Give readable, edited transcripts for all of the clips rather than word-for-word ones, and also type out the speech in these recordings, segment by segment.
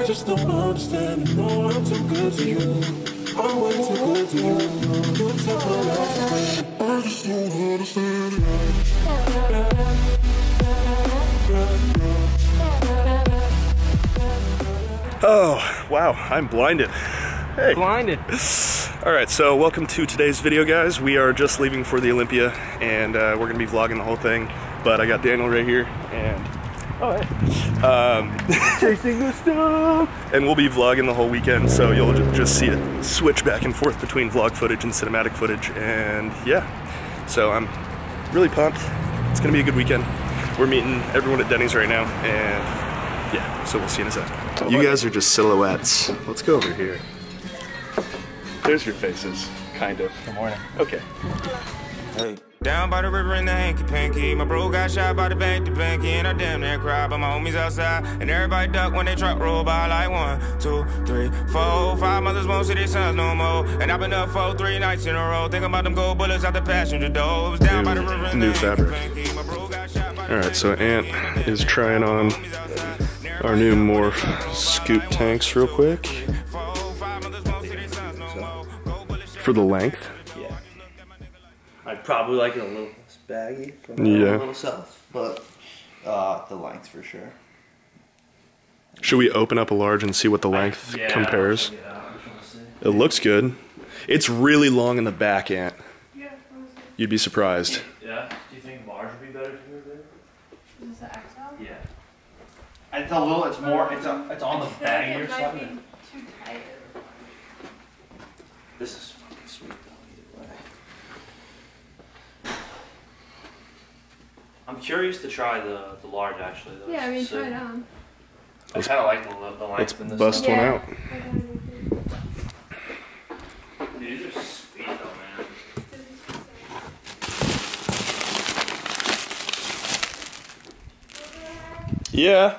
I just don't understand. You know I'm too good to you. I'm way too good to you. You took my life away. I just don't understand. Oh, wow, I'm blinded. Hey. Blinded. All right, so welcome to today's video, guys. We are just leaving for the Olympia, and we're gonna be vlogging the whole thing. But I got Daniel right here, and chasing the stuff. And we'll be vlogging the whole weekend, so you'll just see it switch back and forth between vlog footage and cinematic footage. And yeah, so I'm really pumped. It's gonna be a good weekend. We're meeting everyone at Denny's right now, and yeah, so we'll see you in a sec. You guys are just silhouettes. Let's go over here. There's your faces, kind of. Good morning. Okay. Hey. Down by the river in the hanky-panky. My bro got shot by the banky, and I damn near cried. But my homies outside, and everybody duck when they truck roll by. Like 1, 2, 3, 4, 5 mothers won't see their sons no more. And I've been up 4, 3 nights in a row, thinking about them gold bullets out the passenger door. It was down by the river in the hanky-panky. My bro got shot by the Alright, so Ant is trying on our new Morph scoop tanks real quick. For the length. Yeah. I'd probably like it a little less baggy from a little south, but the length for sure. Should we open up a large and see what the length compares? Yeah, It looks good. It's really long in the back, Ant. Yeah. You'd be surprised. Yeah? Do you think large would be better for you there? Is this the XL? Yeah. It's a little, it's more, it's on the baggier side. Too tight. This is fucking sweet though, either way. I'm curious to try the large actually though. Yeah, I mean, try it on. I kind of like the Let's length in this. bust one out. Dude, these are sweet though, man. Yeah.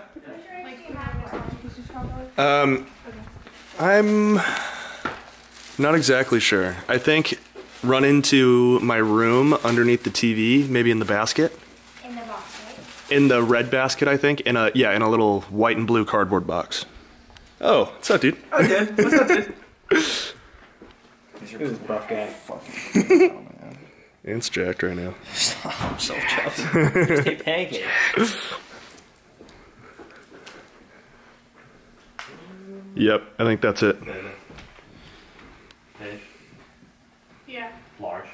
I'm not exactly sure. I think run into my room underneath the TV, maybe in the basket. In the basket. In the red basket, I think. In a little white and blue cardboard box. Oh, what's up, dude? Okay, what's up, dude? This is buff guy. Fucking man. Ant's jacked right now. I'm so chuffed. Just a pancake. Yep, I think that's it. Hey, Yeah. large.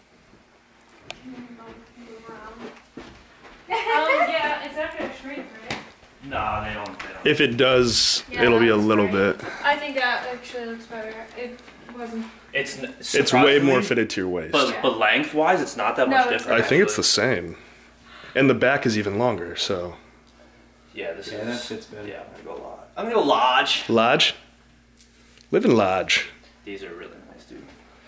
Yeah, it's not gonna shrink, right? Nah, they don't. If it does, Yeah, it'll be a that's little right. bit. I think that actually looks better. It wasn't. It's way more fitted to your waist. But lengthwise, it's not that much different. I think it's the actually. same. And the back is even longer, so. Yeah, this Yeah, is. that fits better. Yeah, I'm gonna go large. I'm gonna go large. Large? Live in large. These are really nice, dude.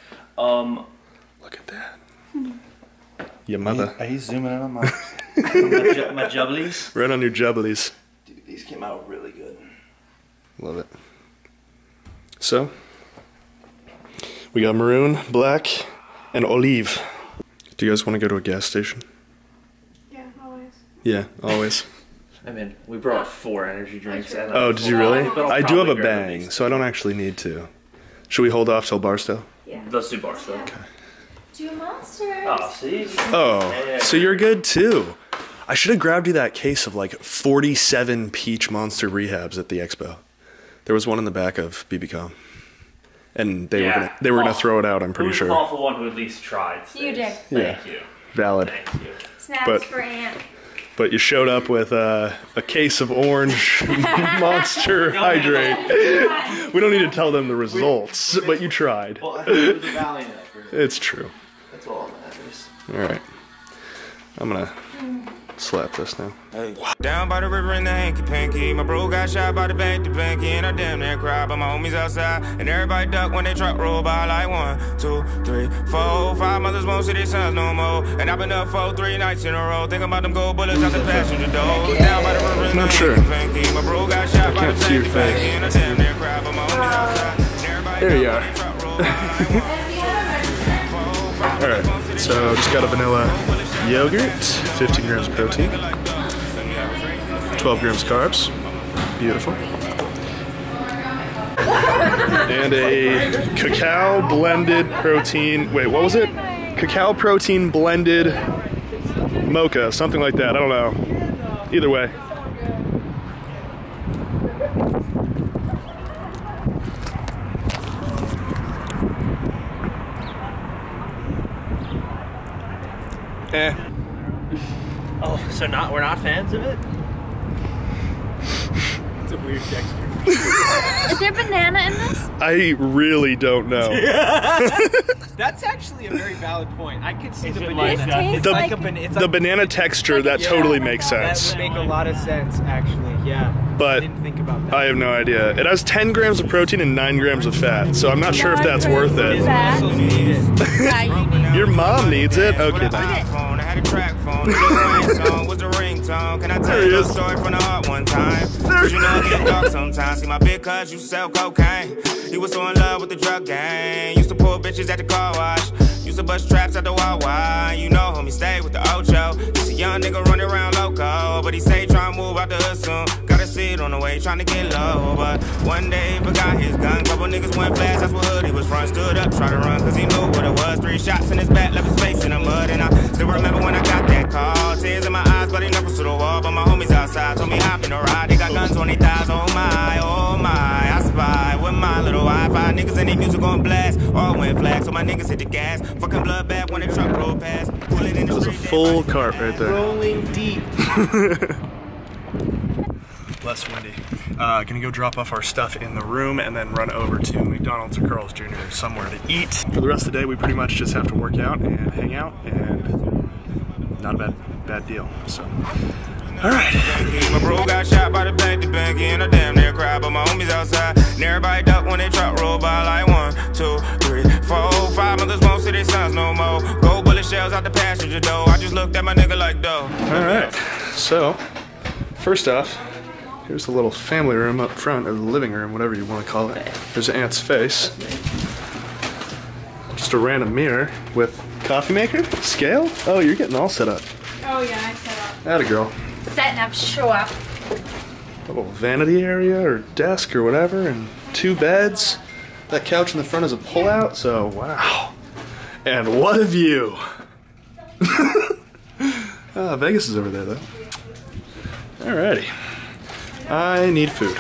Look at that. Your mother. Are you zooming in on my my jubblies? Right on your jubblies. Dude, these came out really good. Love it. So, we got maroon, black, and olive. Do you guys want to go to a gas station? Yeah, always. Yeah, always. I mean, we brought 4 energy drinks. And Oh, did you really? I'll I do have a probably grab bang, these. so I don't actually need to. Should we hold off till Barstow? Yeah. Let's do bars though. Yeah. 2 monsters. Oh, see? Oh, so you're good too. I should have grabbed you that case of like 47 peach monster rehabs at the expo. There was one in the back of BBCom. And they were gonna throw it out, I'm pretty sure. Who's the thoughtful one who at least tried? You did. Thank you. Valid. Thank you. Snaps But- for Ant. But you showed up with a case of orange Monster Hydrate. We don't need to tell them the results, but you tried. Well, I think it was a valiant effort. It's true. That's all that matters. Alright. I'm gonna slap this now. Down by the river in the hanky-panky. My bro got shot by the banky, and I damn near cried. But my homies outside, and everybody duck when they truck roll by. Like 1, 2, 3, 4, 5 mothers won't see their sons no more. And I've been up 4, 3 nights in a row, thinking about them gold bullets out the passenger door. Down by the river in the Not sure. hanky-panky. My bro got shot by the can't see your face. banky, and I damn near cried. But my homies outside, and everybody There you duck are. when they truck roll by. Alright, so just got a vanilla yogurt, 15 grams protein, 12 grams carbs, beautiful. and a cacao blended protein. Wait, what was it? Cacao protein blended mocha, something like that. I don't know. Either way. Oh, so we're not fans of it? It's a weird texture. Is there banana in this? I really don't know. That's actually a very valid point. I could see the This banana. tastes The- like The banana texture, that totally makes That sense. would make a lot of sense, actually. Yeah. But I didn't think about that. I have no idea. It has 10 grams of protein and 9 grams of fat, so I'm not sure if that's worth it. Fat. Muscles need it. Yeah, you need Your mom needs it? Okay, then. I had a track phone. The song was the ringtone. Can I tell you a story from the heart one time? Cause you know it get dark sometimes. See my big cuz you sell cocaine. He was so in love with the drug gang. Used to pull bitches at the car wash. Used to bust traps at the Wawa. You know homie stay with the Ocho. Just a young nigga running around loco. But he say try and move out the hood soon. Gotta see it on the way trying to get low. But one day he forgot his gun. Couple niggas went fast, that's what hood he was from. Stood up, tried to run cause he knew what it was. 3 shots in his back, left his face in the mud. And I still remember when I got that call. Tears in my eyes, bloody knuckles to the wall. But my homies outside told me hop in the ride. They got guns on their thighs, oh my, oh my. I spy with my little Wi-Fi. Niggas and their music on blast. All went flat, so my niggas hit the gas. Fucking blood bath when the truck rolled past. Pull it in the That was a street, full cart right there. Rolling deep. Less windy. Gonna go drop off our stuff in the room and then run over to McDonald's or Carl's Jr. somewhere to eat. For the rest of the day, we pretty much just have to work out and hang out, and not a bad deal. So, all right. My bro got shot by the banky, and I damn near cried, but my homies outside. And everybody duck when they truck roll by like 1, 2, 3, 4, 5 mothers won't see their sons no more. Gold bullet shells out the passenger door. I just looked at my nigga like dough. All right. So, first off, here's the little family room up front, or the living room, whatever you want to call it. There's Aunt's face. Just a random mirror with coffee maker, scale. Oh, you're getting all set up. Oh yeah, I set up. Atta girl. Setting up, show up. A little vanity area or desk or whatever, and 2 beds. That couch in the front is a pullout, so wow. And what a view. Vegas is over there though. Alrighty. I need food.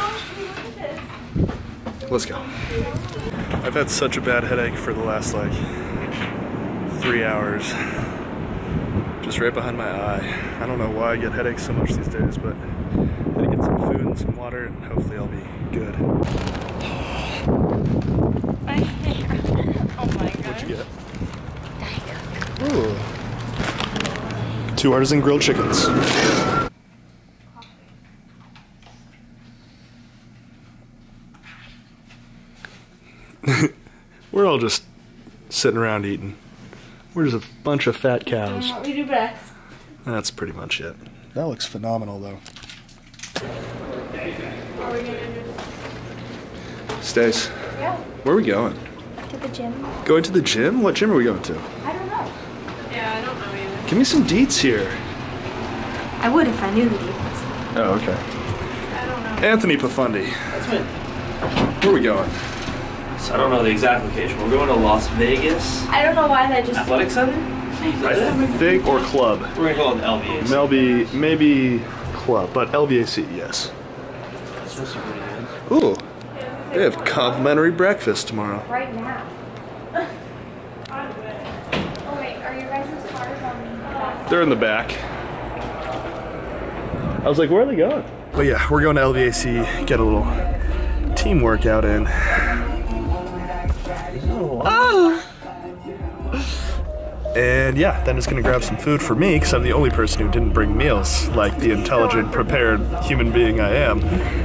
Let's go. I've had such a bad headache for the last like 3 hours. Just right behind my eye. I don't know why I get headaches so much these days, but I'm gonna get some food and some water and hopefully I'll be good. My hair. Oh my god. What'd you get? Ooh. 2 artisan grilled chickens. We're all just sitting around eating. We're just a bunch of fat cows. We do best. That's pretty much it. That looks phenomenal though. Are we gonna do Stace, Yeah. where are we going? To the gym? Going to the gym? What gym are we going to? I don't know. Yeah, I don't know either. Give me some deets here. I would if I knew the deets. Oh, okay. I don't know. Anthony Pafundi, That's me. where are we going? So I don't know the exact location. We're going to Las Vegas I don't know why that just. Athletic Center. Is that it? Big or club? We're gonna call it LVA. Maybe club, but LVAC, yes. That's supposed to be pretty good. Ooh, they have complimentary breakfast tomorrow. Right now. Oh wait, are your guys' cars on? They're in the back. I was like, where are they going? But yeah, we're going to LVAC, get a little team workout in. And yeah, then just gonna grab some food for me because I'm the only person who didn't bring meals, like the intelligent, prepared human being I am.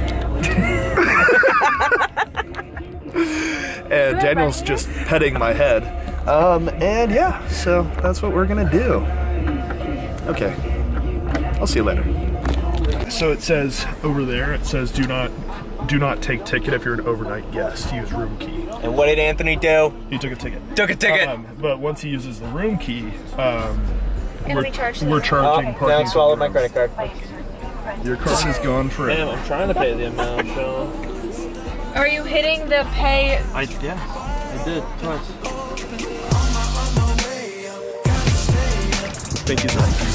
And Daniel's just petting my head. And yeah, so that's what we're gonna do. Okay, I'll see you later. So it says over there, it says do not take ticket if you're an overnight guest. Use room key. And what did Anthony do? He took a ticket. Took a ticket. But once he uses the room key, we charge we're charging parking. Now swallow my credit card. Your card is gone forever. Damn, I'm trying to pay the amount, Sean. Are you hitting the pay? I did twice. Thank you, sir.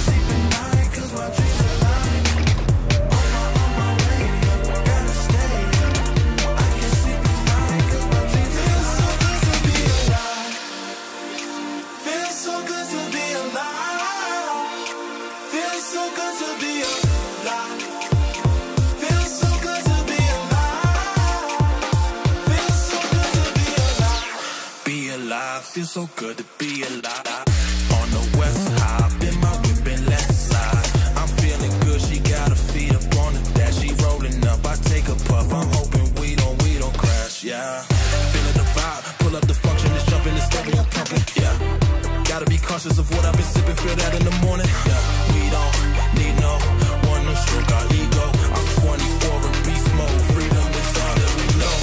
Feels so good to be alive. On the west high, been my whip and left side. I'm feeling good, she got her feet up on the dash. She rolling up, I take a puff. I'm hoping we don't crash, yeah. Feeling the vibe, pull up the function, it's jumping, it's stepping, I'm pumping, yeah. Gotta be cautious of what I've been sipping, feel that in the morning, yeah. We don't need no one to stroke our ego. I'm 24 in beast mode, freedom is all that we know.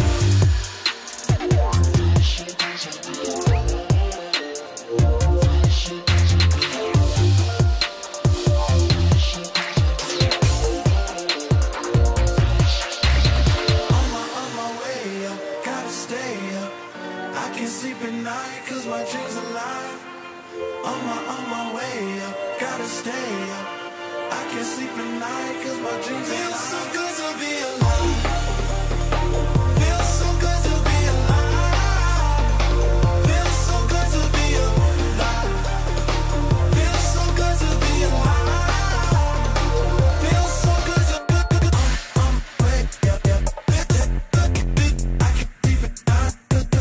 On my way up, gotta stay up. I can't sleep at night cause my dreams feel so good to be alive. Feels so good to be alive. Feels so good to be alive. Feels so good to be alive. Feels so good to be way up, yeah. I can't sleep at night.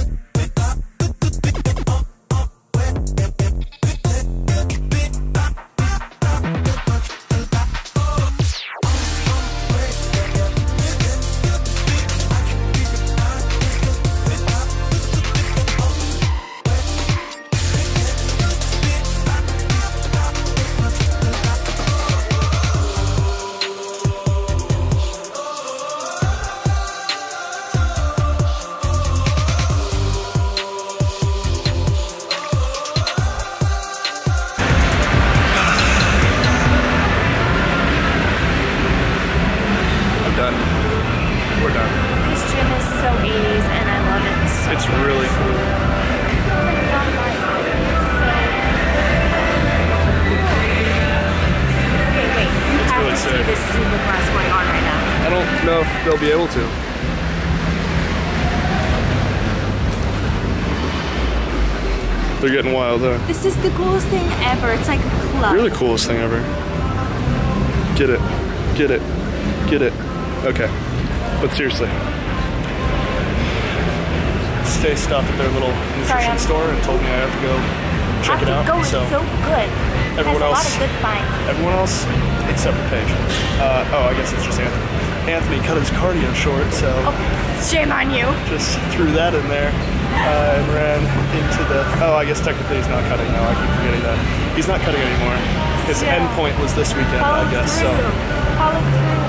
We're done. This gym is so 80s and I love it so It's really cool. Okay, wait. You have really to see sick. this super class going on right now. I don't know if they'll be able to. They're getting wild, huh? This is the coolest thing ever. It's like a club. You're the coolest thing ever. Get it. Get it. Get it. Okay. But seriously. Stay stopped at their little nutrition store and told me I have to go check it out. It's so good. Everyone has else, a lot of good finds. Everyone else, except for Paige. Oh, I guess it's just Anthony. Anthony cut his cardio short, so Shame on you. just threw that in there and ran into the. Oh, I guess technically he's not cutting now. I keep forgetting that he's not cutting anymore. His end point was this weekend, I guess. Through. Follow through.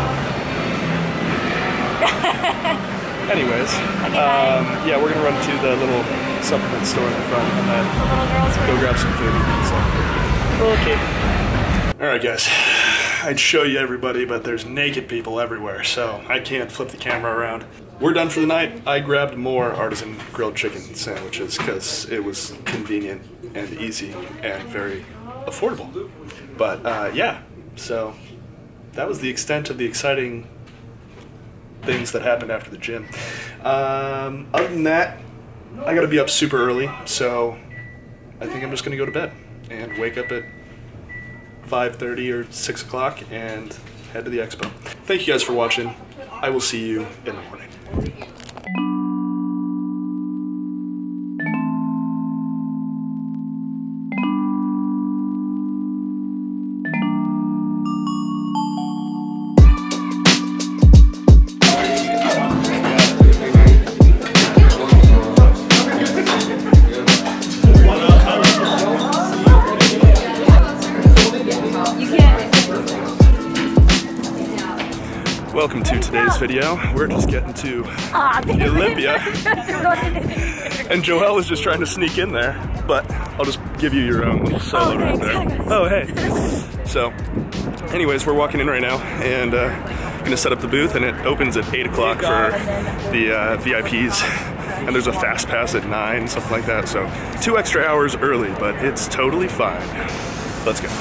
Anyways, yeah, we're gonna run to the little supplement store in the front and then The little girls go room. grab some food. So. Okay. All right, guys. I'd show you everybody, but there's naked people everywhere, so I can't flip the camera around. We're done for the night. I grabbed more artisan grilled chicken sandwiches because it was convenient and easy and very affordable. But yeah, so that was the extent of the exciting things that happened after the gym. Other than that, I gotta be up super early, so I think I'm just gonna go to bed and wake up at 5:30 or 6 o'clock and head to the expo. Thank you guys for watching. I will see you in the morning. Welcome to today's today's video, we're just getting to the Olympia. And Joelle was just trying to sneak in there, but I'll just give you your own little solo right there. Oh, hey. So, anyways, we're walking in right now and gonna set up the booth, and it opens at 8 o'clock for the VIPs. And there's a fast pass at 9, something like that. So 2 extra hours early, but it's totally fine. Let's go.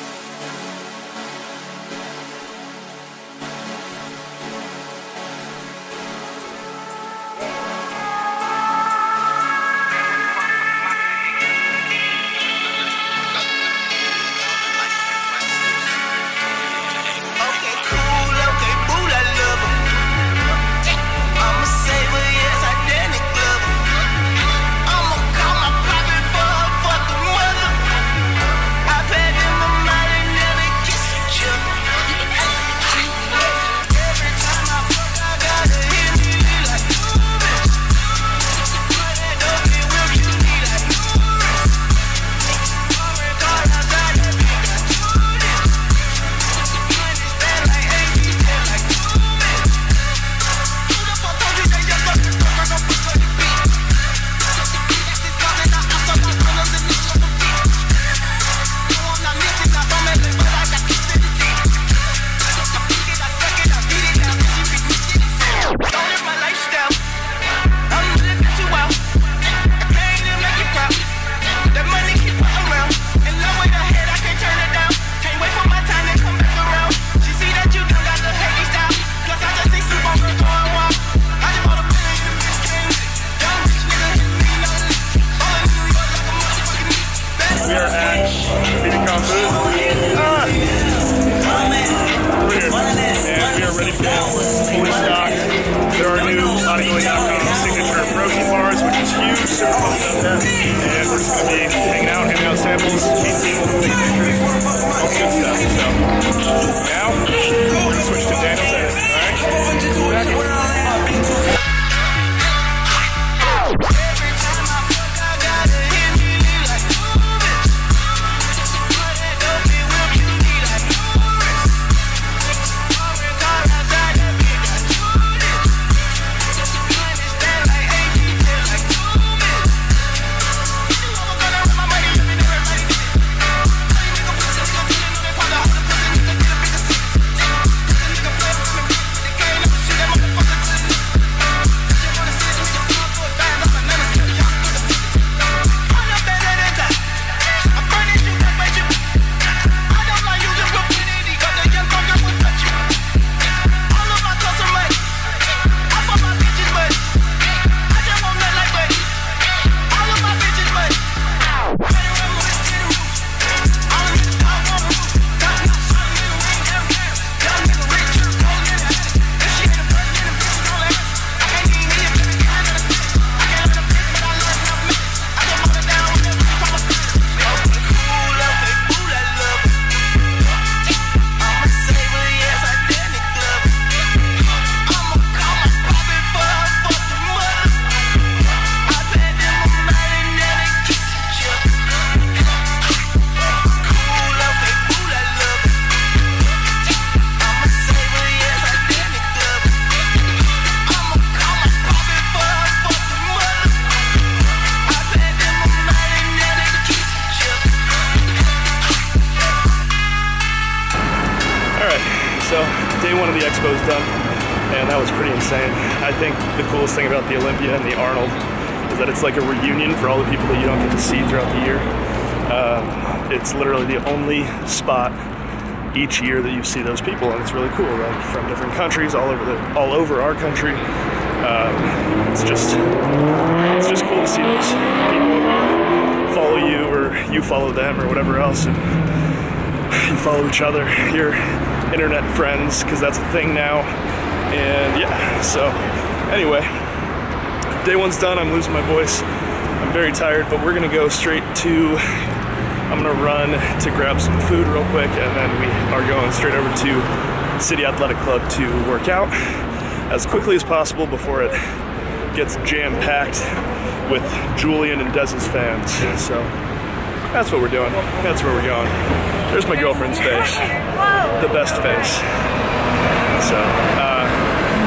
So day one of the expo is done, and that was pretty insane. I think the coolest thing about the Olympia and the Arnold is that it's like a reunion for all the people that you don't get to see throughout the year. It's literally the only spot each year that you see those people, and it's really cool, like from different countries, all over our country. It's just cool to see those people follow you, or you follow them, or whatever else, and you follow each other, your internet friends, because that's a thing now. And yeah, so anyway, day one's done. I'm losing my voice. I'm very tired, but we're gonna go straight to, I'm gonna run to grab some food real quick, and then we are going straight over to City Athletic Club to work out as quickly as possible before it gets jam-packed with Julian and Dez's fans. So that's what we're doing. That's where we're going. There's my girlfriend's face. The best face. So,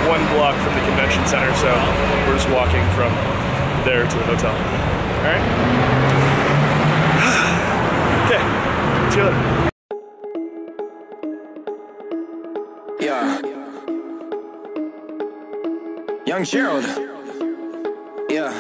1 block from the convention center, so we're just walking from there to the hotel. All right? Okay, see you later. Yeah. Young Gerald. Yeah.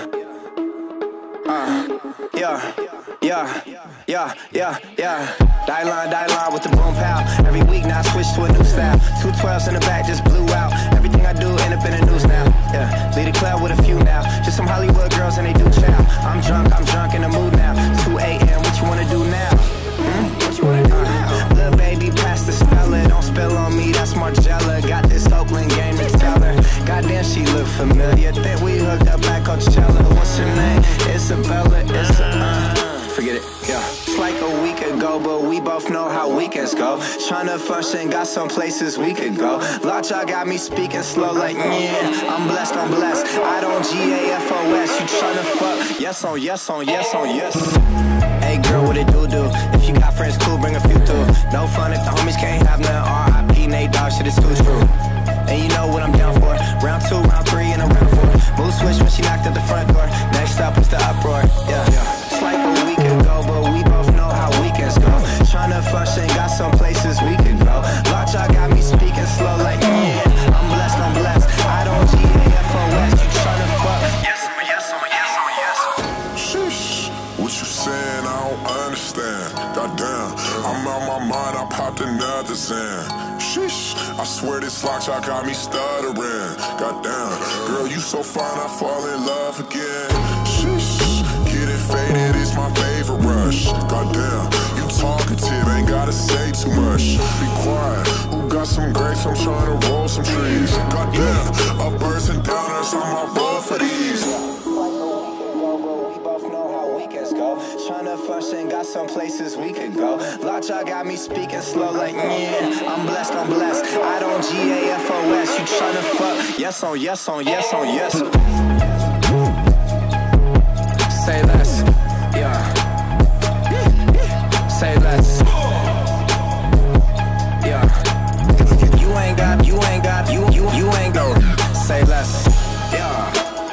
Yeah. Die line with the boom pow. Every week now I switch to a new style. 2 12s in the back just blew out. Everything I do end up in the news now. Yeah. Lead a club with a few now. Just some Hollywood girls and they do chow. I'm drunk in the mood now. 2 a.m. What you wanna do now? What you wanna do now? Little baby, pass the speller. Don't spill on me, that's Margella. Got this Oakland game to tell her. Goddamn, she look familiar. Think we hooked up at Coachella. What's her name? Isabella. Forget it, yeah. It's like a week ago, but we both know how weekends go. Tryna function, got some places we could go. Lockjaw got me speaking slow like, yeah. I'm blessed. I don't GAFOS. You tryna fuck? Yes on yes. Hey girl, what it do? If you got friends, cool, bring a few through. No fun if the homies can't have none. RIP, Nate Dogg, shit is too true. And you know what I'm down for. Round 2, round 3, and a round 4. Mood switch when she knocked at the front door. Next up was the uproar, yeah. It's like a week ago, but we both know how weekends go. Tryna function, got some places we could go. Lockjaw got me speaking slow like, yeah. I'm blessed. I don't GAFOS. You tryna fuck? Yes. Sheesh, what you saying? I don't understand. Goddamn, I'm out my mind. I popped another Zan. Sheesh, I swear this Lockjaw got me stuttering. Goddamn, girl, you so fine, I fall in love again. Sheesh, getting faded is my favorite rush. Goddamn, you talkative, ain't gotta say too much. Be quiet, who got some grapes? I'm trying to roll some trees. Goddamn, up birds and downers, I'm on roll for these. Tryna function, got some places we could go. Lockjaw got me speaking slow like, yeah. I'm blessed. I don't GAFOS. You tryna fuck? Yes on yes. Say less, yeah. Say less, yeah. You ain't got. Say less, yeah.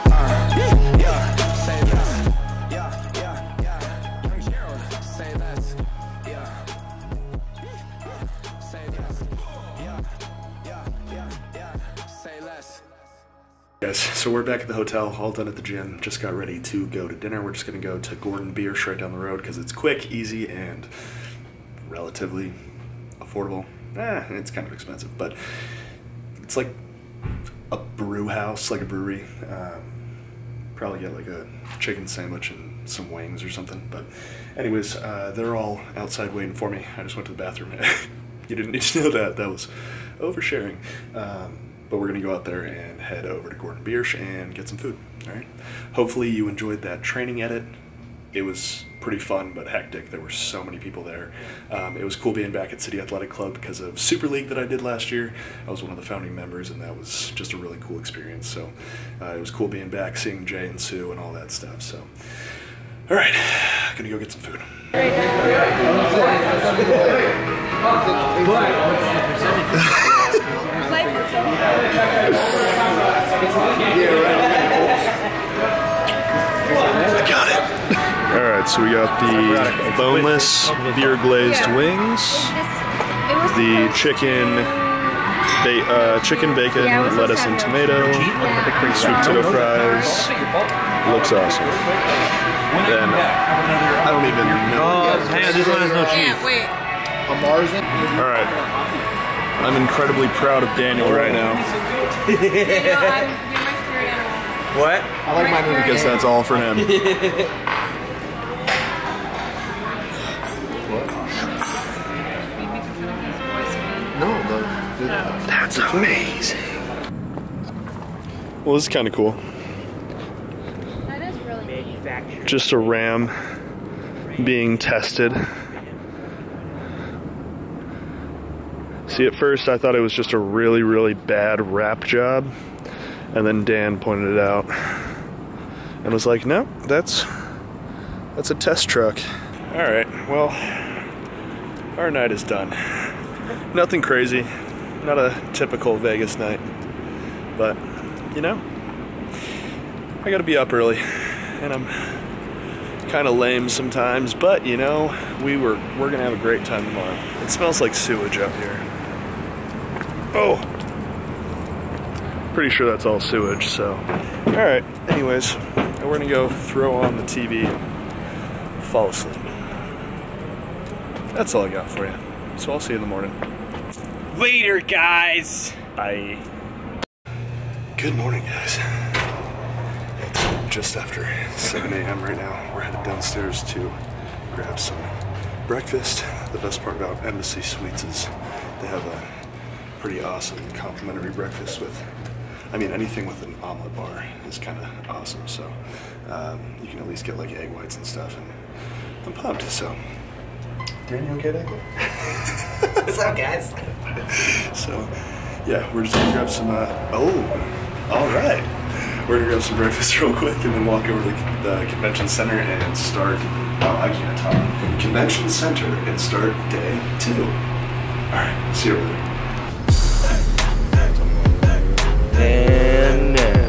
Guys, so we're back at the hotel, all done at the gym, just got ready to go to dinner. We're just gonna go to Gordon Biersch right down the road because it's quick, easy, and relatively affordable. It's kind of expensive, but it's like a brew house, like a brewery. Probably get like a chicken sandwich and some wings or something, but anyways, they're all outside waiting for me. I just went to the bathroom. You didn't need to know that was oversharing. But we're gonna go out there and head over to Gordon Biersch and get some food, all right? Hopefully you enjoyed that training edit. It was pretty fun, but hectic. There were so many people there. It was cool being back at City Athletic Club because of Super League that I did last year. I was one of the founding members, and that was just a really cool experience. So it was cool being back, seeing Jay and Sue and all that stuff. So, all right, gonna go get some food. I got it. All right, so we got the boneless beer glazed wings, the chicken bacon, lettuce and tomato, sweet potato fries. Looks awesome. Then I don't even know. Hang on, this one has no cheese. Yeah, wait. All right. I'm incredibly proud of Daniel right now. You're my spirit animal. What? I like my movie because that's all for him. That's amazing. Well, this is kind of cool. That is really manufactured. Just a ram being tested. See, at first I thought it was just a really, really bad wrap job, and then Dan pointed it out and was like, no, that's a test truck. All right, well, our night is done. Nothing crazy, not a typical Vegas night, But, you know, I gotta be up early, and I'm kind of lame sometimes, but you know, we're gonna have a great time tomorrow. It smells like sewage up here. Oh, pretty sure that's all sewage. So, all right. Anyways, we're gonna go throw on the TV, fall asleep. That's all I got for you. So I'll see you in the morning. Later, guys. Bye. Good morning, guys. It's just after 7 a.m. right now. We're headed downstairs to grab some breakfast. The best part about Embassy Suites is they have a pretty awesome complimentary breakfast with, I mean, anything with an omelet bar is kind of awesome. So you can at least get like egg whites and stuff, and I'm pumped. So, Daniel, okay back there? What's up, guys? So, yeah, we're just gonna grab some, all right. We're gonna grab some breakfast real quick and then walk over to the convention center and start, I can't talk. Convention center and start day 2. All right, see you over there. And now.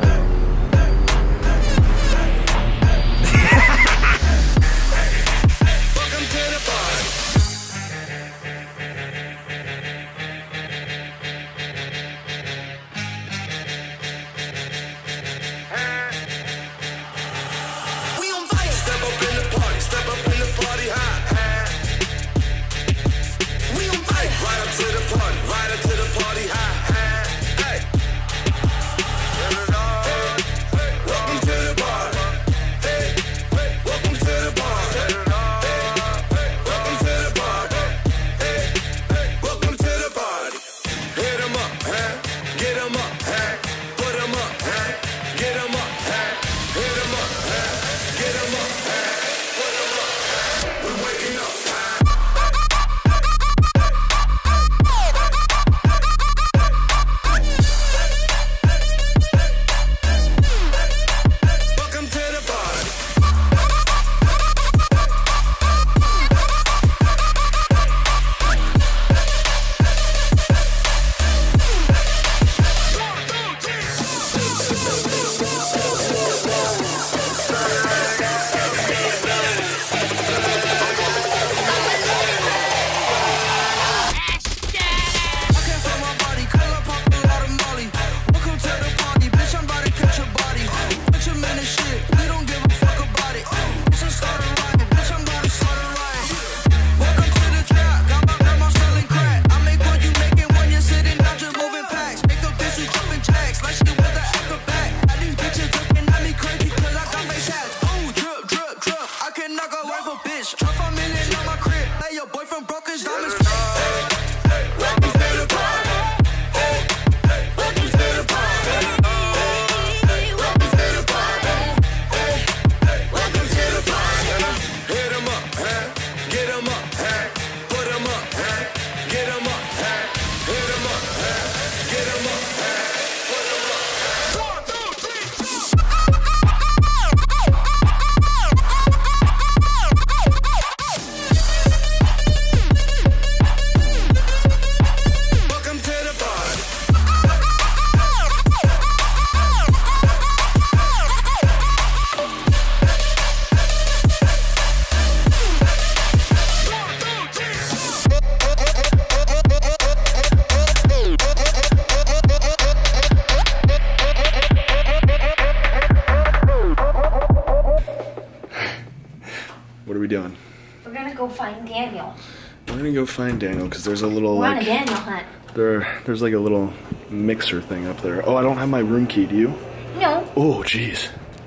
What are we doing? We're gonna go find Daniel. We're gonna go find Daniel because there's a little We're like on a Daniel hunt. there's like a little mixer thing up there. Oh, I don't have my room key. Do you? No. Oh, jeez.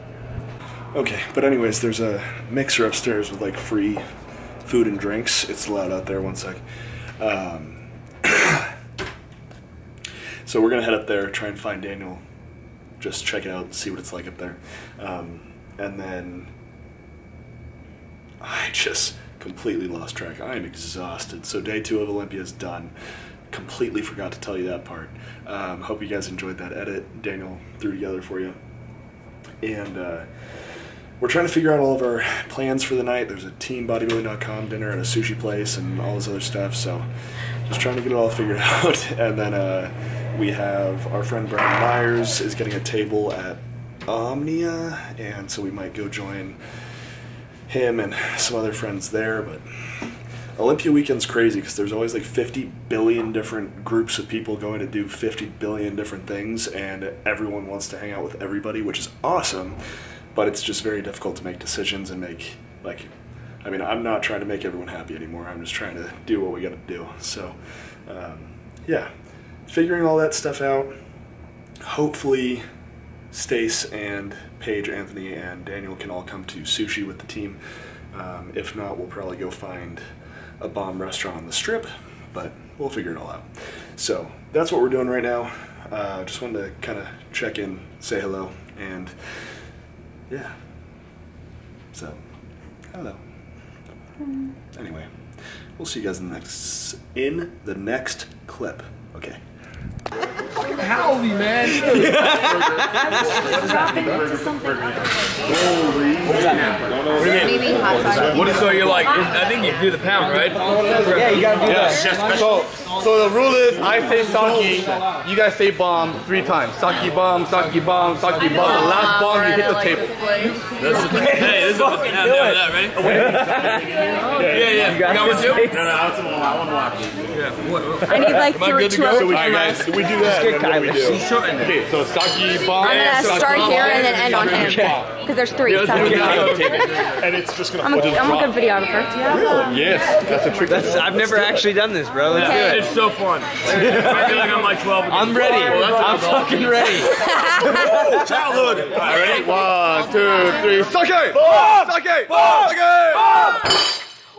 Okay, but anyways, there's a mixer upstairs with like free food and drinks. It's loud out there. One sec. So we're gonna head up there, try and find Daniel. Just check it out, see what it's like up there, and then I just completely lost track. I am exhausted. So day 2 of Olympia is done. Completely forgot to tell you that part. Hope you guys enjoyed that edit Daniel threw together for you. And we're trying to figure out all of our plans for the night. There's a teambodybuilding.com dinner at a sushi place and all this other stuff. So just trying to get it all figured out. And then We have our friend Brian Myers is getting a table at Omnia, and so we might go join him and some other friends there. But Olympia weekend's crazy because there's always like 50 billion different groups of people going to do 50 billion different things, and everyone wants to hang out with everybody, which is awesome, but it's just very difficult to make decisions and make, like, I mean, I'm not trying to make everyone happy anymore. I'm just trying to do what we got to do. So, yeah, figuring all that stuff out. Hopefully Stace and Paige, Anthony, and Daniel can all come to sushi with the team. If not, we'll probably go find a bomb restaurant on the Strip, but we'll figure it all out. So that's what we're doing right now. Just wanted to kind of check in, say hello, and yeah. So, hello. Anyway, we'll see you guys in the next clip. Okay. Howdy, man. So you're like, I think you do the pound, right? Yeah, you gotta do that. So the rule is, I say sake, you guys say bomb 3 times. Sake bomb, sake bomb, sake bomb. The last bomb, you hit the table. Hey, this is fucking do that, ready? Yeah. You got one too? No, I want to watch. I need like 2 So we do that, and then we do. Okay, so sake bomb. I'm gonna start here and then end on him. Because there's 3. So. And it's just gonna I'm a good videographer. Really? Yes, that's a trick. I've never actually done this, bro. Let's do it. It's so fun. I feel like I'm like 12. I'm ready. I'm fucking ready. Childhood. All right, ready? 1, 2, 3. Sake! Bomb! Sake! Bomb! Sake!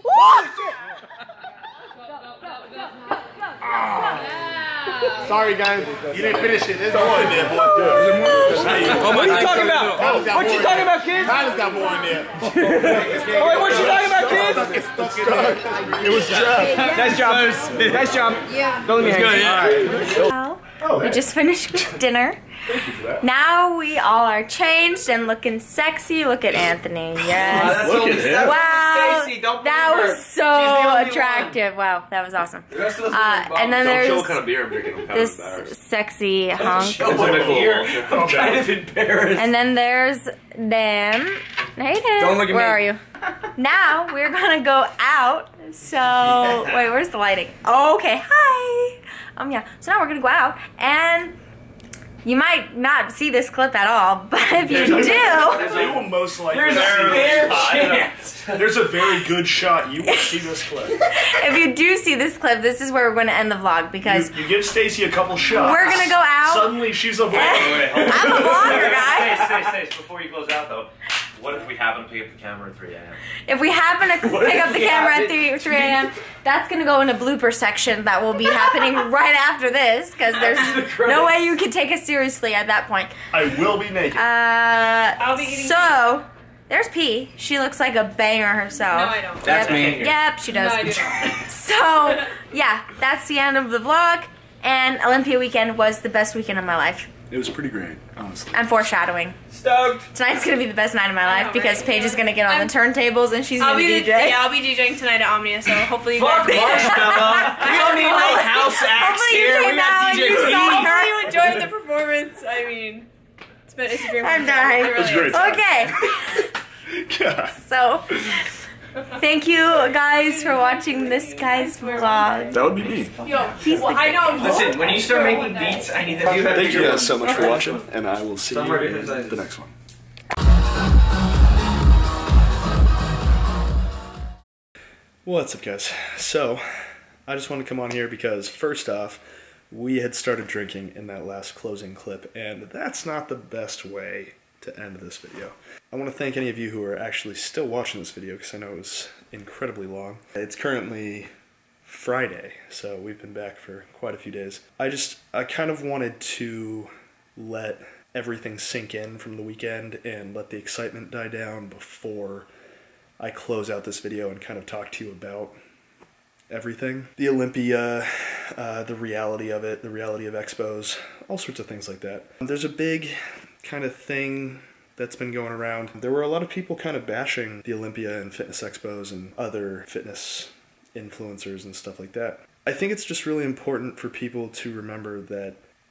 Sorry, guys. You didn't finish it. There's more in there, boy. What are you talking about? What you talking about, kids? Tyler's got more in there. Oh, wait, what you talking about, kids? It's stuck in there. It was Jeff. Nice job. Nice job. Yeah. Don't let me hang. Well, we just finished with dinner. Thank you for that. Now we all are changed and looking sexy. Look at Anthony. Yes. Look at him. Wow. Stacy, don't That believe her. was She's so the only attractive. Wow, that was awesome. rest of us And then there's What kind of beer I'm drinking? I'm kind of this embarrassed. sexy hunk. I'm kind of embarrassed. And then there's them. Hey, Dan. Don't look at Where me. are you? Now we're gonna go out. So wait, where's the lighting? Oh, okay. Hi. Yeah. So now we're gonna go out, and you might not see this clip at all, but if you do, You will most likely There's a fair chance. There's a very good shot. You will see this clip. if you do see this clip, this is where we're gonna end the vlog because You give Stacy a couple shots. we're gonna go out. Suddenly she's a vlogger. I'm a vlogger, guys. Stay, before you close out though, what if we happen to pick up the camera at 3 a.m.? If we happen to pick up the camera at 3 a.m., that's going to go in a blooper section that will be happening right after this, because there's no way you can take us seriously at that point. I will be naked. I'll be eating so, there's P. She looks like a banger herself. No, I don't. That's me. Yep, she does. No, I do not. So, yeah, that's the end of the vlog, and Olympia weekend was the best weekend of my life. It was pretty great, honestly. I'm foreshadowing. Stoked. Tonight's going to be the best night of my life, know, because right? Paige is going to get on the turntables, and she's I'll going to be DJ. I'll be DJing tonight at Omnia, so hopefully you Fuck guys. Marshmallow. We don't need no house acts Hopefully you here. We came out got and DJ you P. saw her. Hopefully you enjoyed the performance. I mean, it's a great I'm one. dying. It really It's great. is. Okay. God. So, thank you guys for watching this guy's vlog. That would be me. Yo, He's well, the I know. Listen, when you start making beats, I need to do that. Thank you guys so much for watching, and I will see you in the next one. What's up, guys? So, I just want to come on here because, first off, we had started drinking in that last closing clip, and that's not the best way to end this video. I want to thank any of you who are actually still watching this video, because I know it was incredibly long. It's currently Friday, so we've been back for quite a few days. I kind of wanted to let everything sink in from the weekend and let the excitement die down before I close out this video and kind of talk to you about everything. The Olympia, the reality of it, the reality of expos, all sorts of things like that. There's a big kind of thing that's been going around. There were a lot of people kind of bashing the Olympia and fitness expos and other fitness influencers and stuff like that. I think it's just really important for people to remember that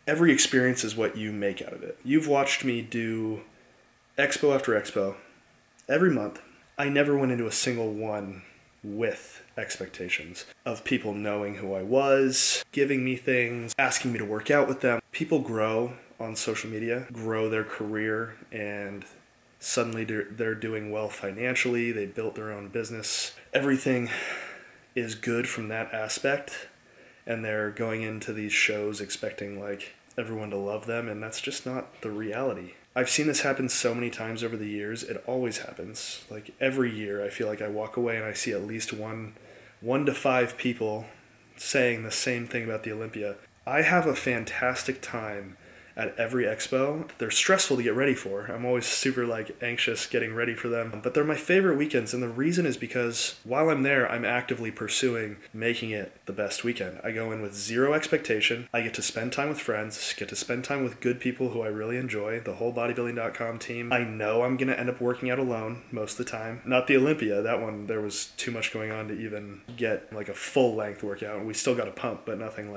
every experience is what you make out of it. You've watched me do expo after expo every month. I never went into a single one with expectations of people knowing who I was, giving me things, asking me to work out with them. People grow on social media, grow their career, and suddenly they're doing well financially. They built their own business. Everything is good from that aspect, and they're going into these shows expecting like everyone to love them, and that's just not the reality. I've seen this happen so many times over the years. It always happens. Like every year I feel like I walk away and I see at least one to five people saying the same thing about the Olympia. I have a fantastic time at every expo. They're stressful to get ready for. I'm always super like anxious getting ready for them, but they're my favorite weekends, and the reason is because while I'm there, I'm actively pursuing making it the best weekend. I go in with zero expectation. I get to spend time with friends, get to spend time with good people who I really enjoy, the whole bodybuilding.com team. I know I'm gonna end up working out alone most of the time. Not the Olympia, that one there was too much going on to even get like a full length workout. We still got a pump, but nothing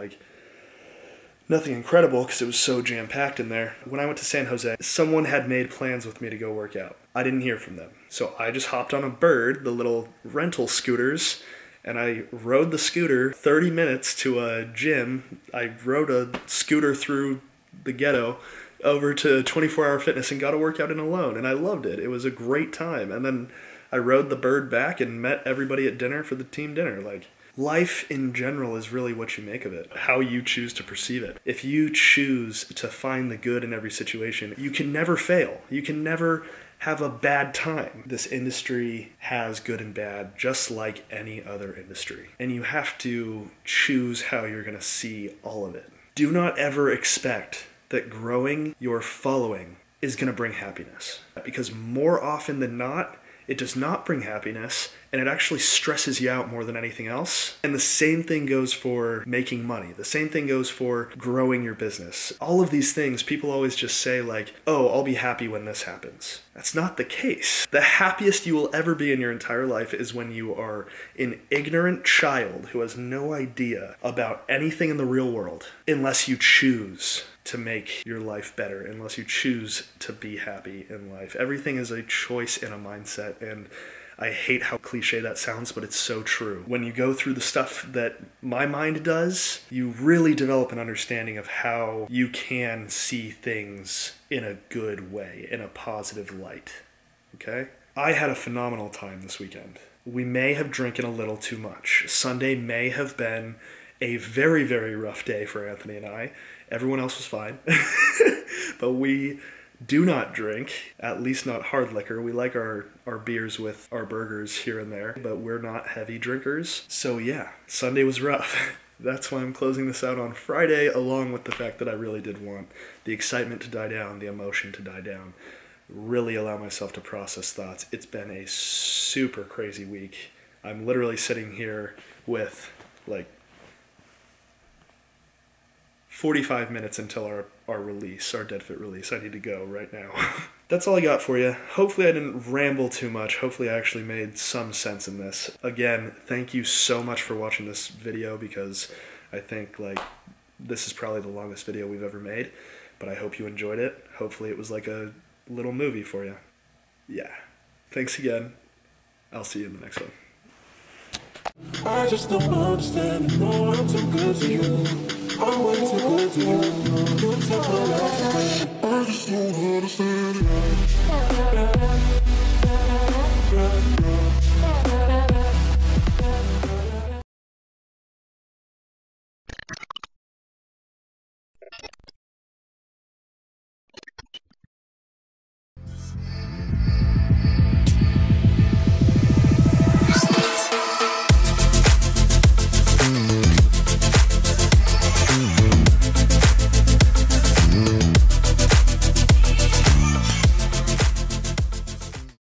incredible because it was so jam-packed in there. When I went to San Jose, someone had made plans with me to go work out. I didn't hear from them. So I just hopped on a Bird, the little rental scooters, and I rode the scooter 30 minutes to a gym. I rode a scooter through the ghetto over to 24 Hour Fitness and got a workout in alone, and I loved it. It was a great time. And then I rode the Bird back and met everybody at dinner for the team dinner. Like, life in general is really what you make of it, how you choose to perceive it. If you choose to find the good in every situation, you can never fail. You can never have a bad time. This industry has good and bad, just like any other industry. And you have to choose how you're gonna see all of it. Do not ever expect that growing your following is gonna bring happiness. Because more often than not, it does not bring happiness, and it actually stresses you out more than anything else. And the same thing goes for making money. The same thing goes for growing your business. All of these things, people always just say like, oh, I'll be happy when this happens. That's not the case. The happiest you will ever be in your entire life is when you are an ignorant child who has no idea about anything in the real world, unless you choose to make your life better, unless you choose to be happy in life. Everything is a choice and a mindset, and I hate how cliche that sounds, but it's so true. When you go through the stuff that my mind does, you really develop an understanding of how you can see things in a good way, in a positive light, okay? I had a phenomenal time this weekend. We may have drinking a little too much. Sunday may have been a very, very rough day for Anthony and I. Everyone else was fine. But we do not drink, at least not hard liquor. We like our beers with our burgers here and there, but we're not heavy drinkers. So yeah, Sunday was rough. That's why I'm closing this out on Friday, along with the fact that I really did want the excitement to die down, the emotion to die down, really allow myself to process thoughts. It's been a super crazy week. I'm literally sitting here with like 45 minutes until our release, our Dead Fit release. I need to go right now. That's all I got for you. Hopefully I didn't ramble too much. Hopefully I actually made some sense in this. Again, thank you so much for watching this video, because I think like this is probably the longest video we've ever made, but I hope you enjoyed it. Hopefully it was like a little movie for you. Yeah. Thanks again. I'll see you in the next one. I just don't understand anymore. I'm too good to you. I'm way too good to you. You took my life away. I just don't understand it.